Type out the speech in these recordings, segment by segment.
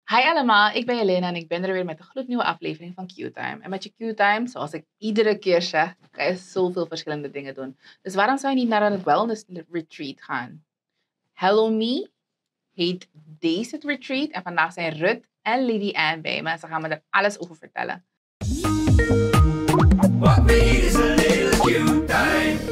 Hi allemaal, ik ben Jelena en ik ben er weer met een gloednieuwe aflevering van Q-Time. En met je Q-Time, zoals ik iedere keer zeg, kan je zoveel verschillende dingen doen. Dus waarom zou je niet naar een wellness retreat gaan? Hello Me heet deze retreat en vandaag zijn Rut en Lady Ann bij me. Ze gaan me er alles over vertellen. What we need is a little Q-Time.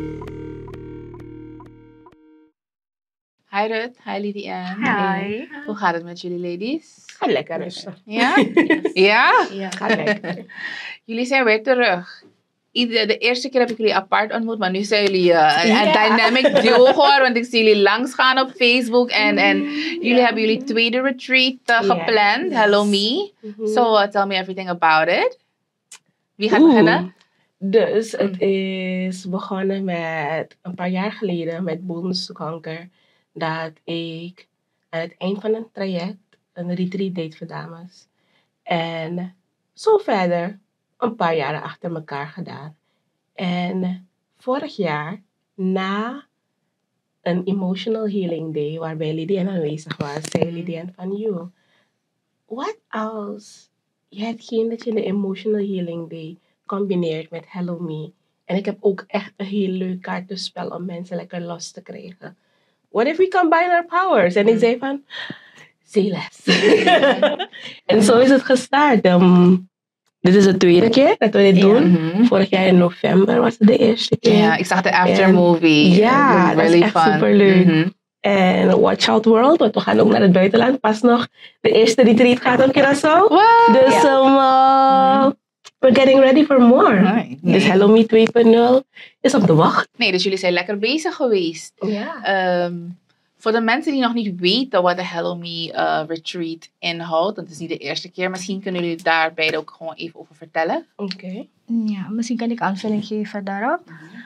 Hi Rut, hi Lady Ann. Hi. Hoe gaat het met jullie ladies? Gaat lekker rustig. Ja? Ja? Ja, gaat lekker. Jullie zijn weer terug. De eerste keer heb ik jullie apart ontmoet, maar nu zijn jullie een dynamic duo geworden. Want ik zie jullie langs gaan op Facebook. En jullie hebben jullie tweede retreat gepland. Yes. Hello Me. So tell me everything about it. Wie gaat beginnen? Dus het is begonnen met een paar jaar geleden met bovenstoekanker. Dat ik aan het eind van een traject een retreat deed voor dames. En zo verder een paar jaren achter elkaar gedaan. En vorig jaar, na een emotional healing day, waarbij Lydian aanwezig was, zei Lydian van, joh, wat als je hetgeen dat je in de emotional healing day combineert met Hello Me. En ik heb ook echt een heel leuk kaartenspel om mensen lekker los te krijgen. What if we combine our powers? En ik zei van, say less. En zo is het gestart. Dit is de tweede keer dat we dit doen. Vorig jaar in november was het de eerste keer. Ja, ik zag de aftermovie. Ja, dat is echt superleuk. En Watch Out World, want we gaan ook naar het buitenland. Pas nog, de eerste retreat gaat op Curaçao. Wow. Dus we're getting ready for more. Nee. Dus Hello Me 2.0 is op de wacht. Nee, dus jullie zijn lekker bezig geweest. Ja. Voor de mensen die nog niet weten wat de Hello Me retreat inhoudt, dat is niet de eerste keer, misschien kunnen jullie daar beide ook gewoon even over vertellen. Oké. Ja, misschien kan ik aanvulling geven daarop.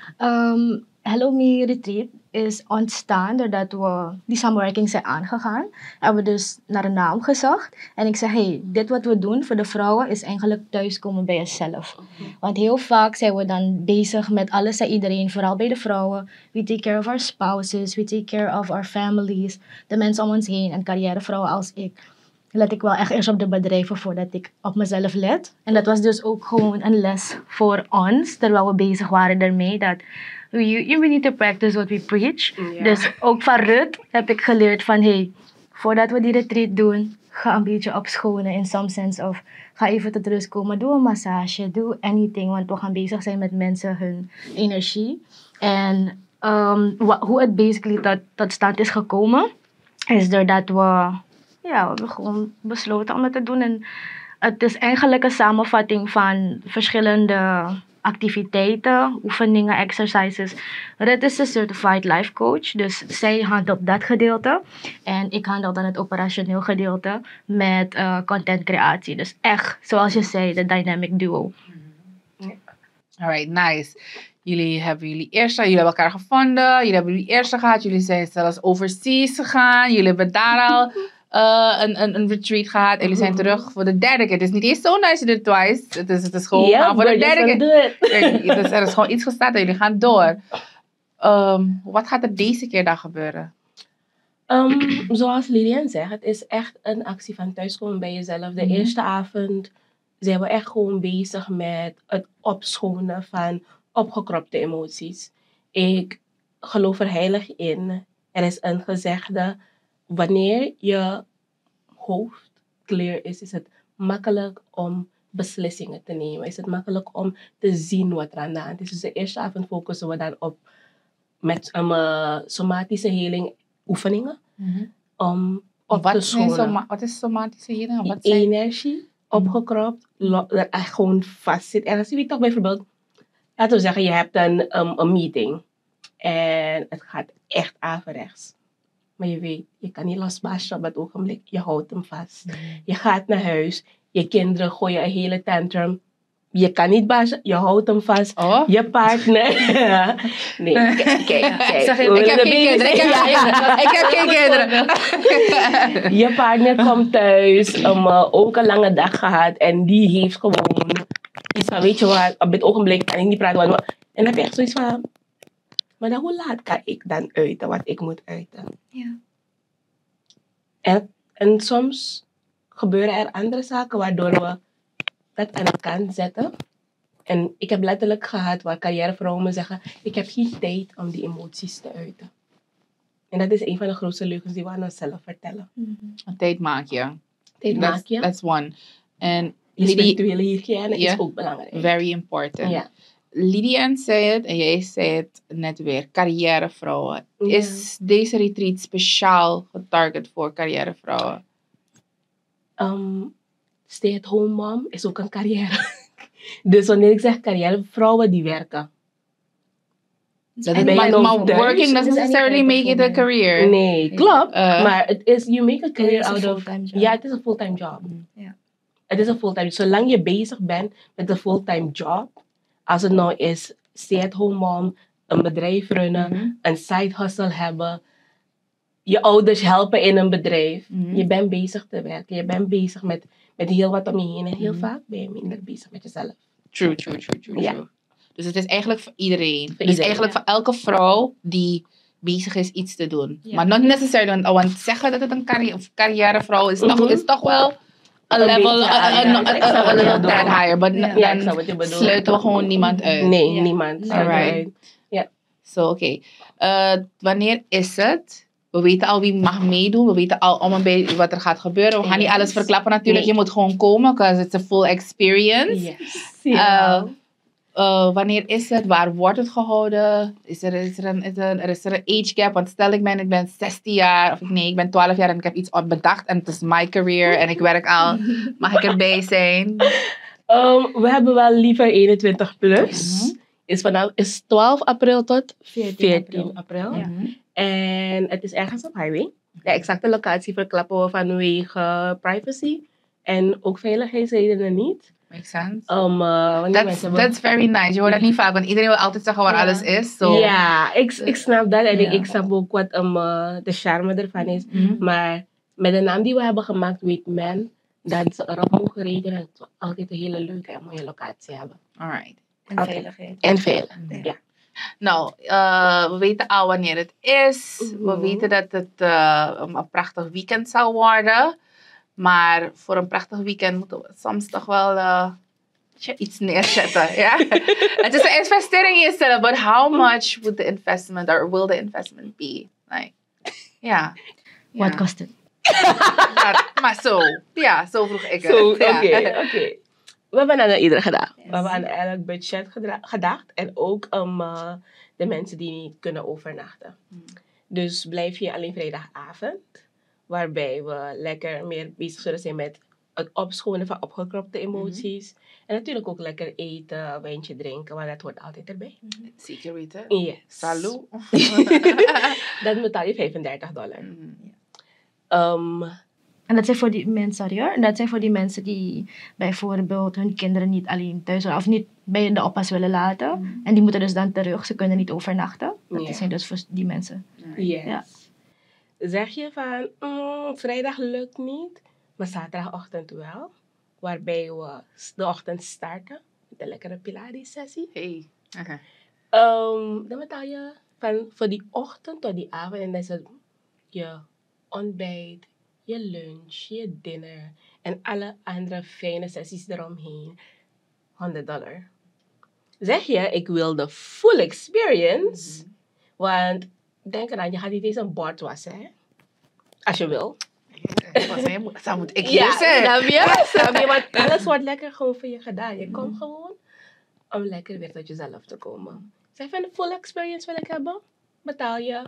Hello Me Retreat is ontstaan doordat we die samenwerking zijn aangegaan. Hebben we dus naar een naam gezocht. En ik zeg, hey, dit wat we doen voor de vrouwen is eigenlijk thuiskomen bij jezelf. Want heel vaak zijn we dan bezig met alles en iedereen, vooral bij de vrouwen. We take care of our spouses, we take care of our families, de mensen om ons heen en carrièrevrouwen als ik. Let ik wel echt eerst op de bedrijven voordat ik op mezelf let. En dat was dus ook gewoon een les voor ons, terwijl we bezig waren daarmee, dat we need to practice what we preach. Yeah. Dus ook van Rut heb ik geleerd van, hey, voordat we die retreat doen, ga een beetje opschonen in some sense of ga even tot rust komen, doe een massage, doe anything, want we gaan bezig zijn met mensen hun energie. En hoe het basically tot stand is gekomen, is doordat we hebben gewoon besloten om het te doen. En het is eigenlijk een samenvatting van verschillende activiteiten, oefeningen, exercises. Rut is een certified life coach, dus zij handelt dat gedeelte. En ik handel dan het operationeel gedeelte met content creatie. Dus echt, zoals je zei, de dynamic duo. Alright, nice. Jullie hebben elkaar gevonden, jullie hebben jullie eerste gehad, jullie zijn zelfs overseas gegaan, jullie hebben daar al een retreat gehad en jullie zijn terug voor de derde keer. Het is niet eens zo nice, you did twice. Het is gewoon voor de derde keer. Dus er is gewoon iets gestart en jullie gaan door. Wat gaat er deze keer dan gebeuren? Zoals Lilian zegt, het is echt een actie van thuiskomen bij jezelf. De eerste avond zijn we echt gewoon bezig met het opschonen van opgekropte emoties. Ik geloof er heilig in. Er is een gezegde, wanneer je hoofd clear is het makkelijk om beslissingen te nemen. Is het makkelijk om te zien wat er aan de hand is. Dus de eerste avond focussen we dan op met somatische healing oefeningen. Om op te schonen. Wat is somatische healing? Wat energie, opgekropt, dat echt gewoon vast zit. En dan zie je toch bijvoorbeeld, laten we zeggen, je hebt een meeting. En het gaat echt averechts. Maar je weet, je kan niet losbarsten op het ogenblik. Je houdt hem vast. Je gaat naar huis. Je kinderen gooien een hele tantrum. Je kan niet barsten. Je houdt hem vast. Oh. Je partner. Nee, kijk. Ik heb geen kinderen. Je partner komt thuis. Ook een lange dag gehad. En die heeft gewoon iets van, weet je wat, op dit ogenblik kan ik niet praten. En dan heb je echt zoiets van, maar dan hoe laat kan ik dan uiten wat ik moet uiten? Ja. En soms gebeuren er andere zaken waardoor we dat aan de kant zetten. En ik heb letterlijk gehad waar carrièrevrouwen me zeggen, ik heb geen tijd om die emoties te uiten. En dat is een van de grootste leugens die we aan onszelf vertellen. Een tijd maak je. Tijd maak je. That's one. En Je Lidie, spirituele hygiëne Ja. is ook belangrijk. very important. Ja. Lilian zei het en jij zei het net weer. Carrièrevrouwen. Ja. Is deze retreat speciaal getarget voor carrièrevrouwen? Stay-at-home mom is ook een carrière. Dus wanneer ik zeg carrière, vrouwen die werken. Dat En is, ben je nog maar thuis? working doesn't Dus necessarily any make type of it a woman. career. Nee, klopt. Eh. Maar het is, you make a career It's a out of... full-time job. Ja, het is een fulltime job. Ja. Het is een fulltime. Zolang je bezig bent met een fulltime job, als het nou is stay-at-home mom, een bedrijf runnen, Mhm. een side hustle hebben, je ouders helpen in een bedrijf. Mhm. Je bent bezig te werken. Je bent bezig met heel wat om je heen. En heel Mhm. vaak ben je minder bezig met jezelf. True. Ja. Dus het is eigenlijk voor iedereen. Dus iedereen, eigenlijk ja. voor elke vrouw die bezig is iets te doen. Ja. Maar not necessarily, want zeggen dat het een carrièrevrouw is, Mhm. is toch wel een Een level, beetje, ja, ik snap a wat je little bedoelt. tad higher. But Ja. Ja, ik dan snap wat je bedoelt. sluiten we gewoon niemand uit. Nee, Ja. niemand. Alright. So, oké. Wanneer is het? We weten al wie mag meedoen. We weten al om en bij wat er gaat gebeuren. We gaan niet Yes. alles verklappen natuurlijk. Nee. Je moet gewoon komen, because it's a full experience. Yes. Wanneer is het? Waar wordt het gehouden? Is er een age gap? Want stel ik ben 16 jaar, of nee, ik ben 12 jaar en ik heb iets bedacht en het is my career en ik werk al. Mag ik erbij zijn? We hebben wel liever 21 plus. Mhm. Is 12 april tot 14 14 april. Ja. Mhm. En het is ergens op highway. De exacte locatie verklappen we vanwege privacy. En ook veiligheidsredenen niet. Makes sense. Wanneer mensen That's very nice. Je hoort dat niet vaak, want iedereen wil altijd zeggen waar Ja. alles is. So. Ja, ik snap dat. En Ja. ik snap ook wat de charme ervan is. Mhm. Maar met de naam die we hebben gemaakt, weet men dat ze erop mogen rekenen dat we altijd een hele leuke en mooie locatie hebben. Alright. En Oké. veiligheid. En veel. Ja. Ja. Nou, we weten al wanneer het is. We Mhm. weten dat het een prachtig weekend zal worden. Maar voor een prachtig weekend moeten we soms toch wel iets neerzetten. Ja? Het is een investering in jezelf, but how much would the investment or will the investment be? Like, ja. What cost it? Maar zo. Ja, zo vroeg ik het. Zo, Ja. oké. We hebben aan iedereen gedacht. Yes. We hebben aan elk budget gedacht. En ook de mensen die niet kunnen overnachten. Dus blijf je alleen vrijdagavond. Waarbij we lekker meer bezig zullen zijn met het opschonen van opgekropte emoties. En natuurlijk ook lekker eten, wijntje drinken. Want dat hoort altijd erbij. Zeker weten. Yes. Salut. Dan betaal je $35. Mhm. En dat zijn voor die mensen, sorry hoor. En dat zijn voor die mensen die bijvoorbeeld hun kinderen niet alleen thuis willen, of niet bij de oppas willen laten. En die moeten dus dan terug. Ze kunnen niet overnachten. Dat Ja. zijn dus voor die mensen. Yes. Ja. Zeg je van, vrijdag lukt niet, maar zaterdagochtend wel. Waarbij we de ochtend starten met een lekkere Pilates-sessie. Hey. Aha. Dan betaal je voor die ochtend tot die avond. En dan is het je ontbijt, je lunch, je dinner en alle andere fijne sessies eromheen. $100. Zeg je, ik wil de full experience. Want denk eraan, je gaat niet eens een bord wassen, hè? Als je wil. Dan moet ik hier zijn. snap je? Snap je? Want alles wordt lekker gewoon voor je gedaan. Je komt gewoon om lekker weer tot jezelf te komen. Zeg van de full experience wil ik hebben, betaal je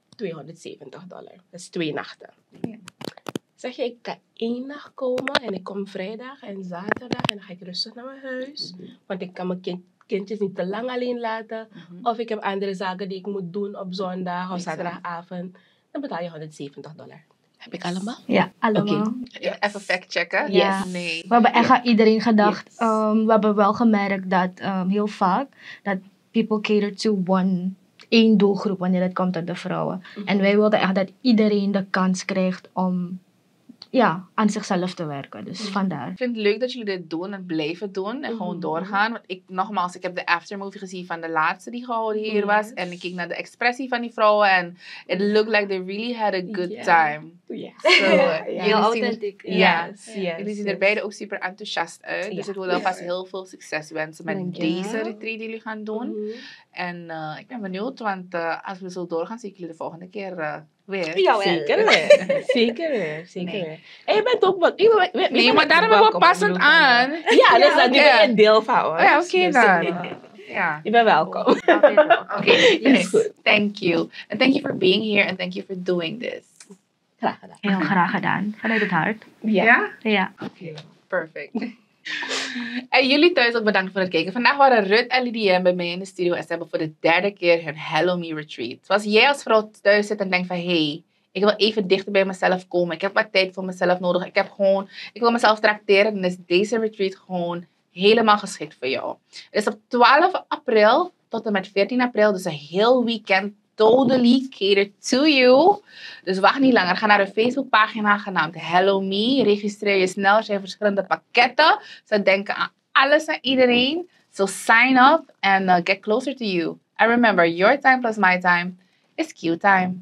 $270. Dat is 2 nachten. Ja. Zeg je, ik kan 1 nacht komen en ik kom vrijdag en zaterdag en dan ga ik rustig naar mijn huis. Want ik kan mijn kindjes niet te lang alleen laten. Of ik heb andere zaken die ik moet doen op zondag of zaterdagavond. Dan betaal je $170. Heb ik allemaal? Ja, allemaal. Oké. Even factchecken. Ja. Nee. We hebben echt aan iedereen gedacht. Yes. We hebben wel gemerkt dat heel vaak dat people cater to één doelgroep wanneer het komt tot de vrouwen. En wij wilden echt dat iedereen de kans krijgt om aan zichzelf te werken. Dus vandaar. Ik vind het leuk dat jullie dit doen en blijven doen en gewoon doorgaan. Want ik heb de aftermovie gezien van de laatste die gehouden hier was. En ik keek naar de expressie van die vrouwen en it looked like they really had a good time. Yes. So, Heel authentiek. Jullie zien er beide ook super enthousiast uit. Dus ik wil alvast heel veel succes wensen met Dank je. deze retreat die jullie gaan doen. En ik ben benieuwd, want als we zo doorgaan, zie ik jullie de volgende keer weer. Zeker weer. Zeker weer. En je bent ook wat... Nee, maar daarom hebben we passend aan. Ja, dus dat nu ben je een deel van hoor. Ja, oké Dus, dan. Ja. Je bent welkom. Okay, Yes. Thank you. And thank you for being here and thank you for doing this. Graag gedaan. Heel graag gedaan. Vanuit het hart. Ja? Ja. Oké, perfect. En jullie thuis ook bedankt voor het kijken. Vandaag waren Ruth en Lydienne bij mij in de studio en ze hebben voor de 3e keer hun Hello Me Retreat. Zoals jij als vrouw thuis zit en denkt van, hey, ik wil even dichter bij mezelf komen. Ik heb wat tijd voor mezelf nodig. Ik wil mezelf tracteren. Dan is deze retreat gewoon helemaal geschikt voor jou. Het is op 12 april tot en met 14 april. Dus een heel weekend. Totally catered to you. Dus wacht niet langer. Ga naar de Facebookpagina genaamd Hello Me. Registreer je snel. Er zijn verschillende pakketten. Ze denken aan alles en iedereen. So sign up and get closer to you. And remember, your time plus my time is Q time.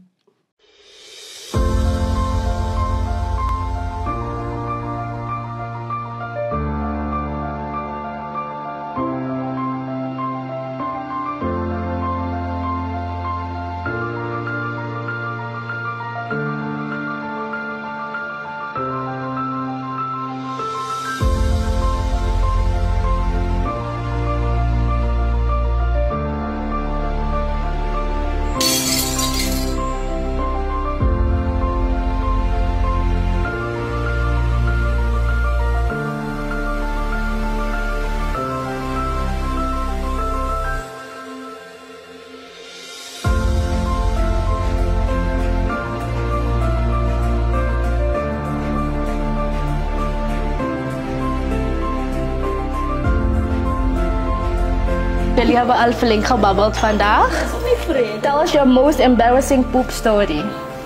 Jullie hebben al flink gebabbeld vandaag. Tell us your most embarrassing poop story.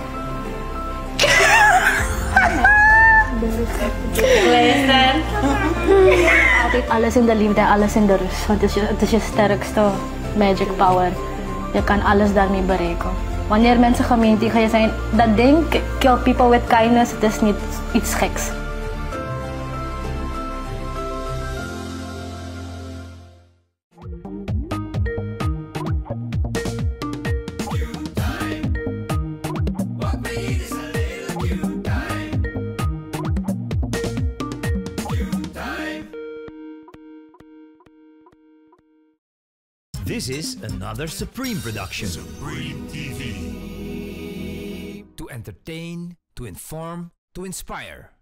Altijd alles in de liefde en alles in de rust. Want het is je sterkste magic power. Je kan alles daarmee bereiken. Wanneer mensen gemeen tegen je zijn, dat ding, kill people with kindness, het is niet iets geks. This is another Supreme production. Supreme TV. To entertain, to inform, to inspire.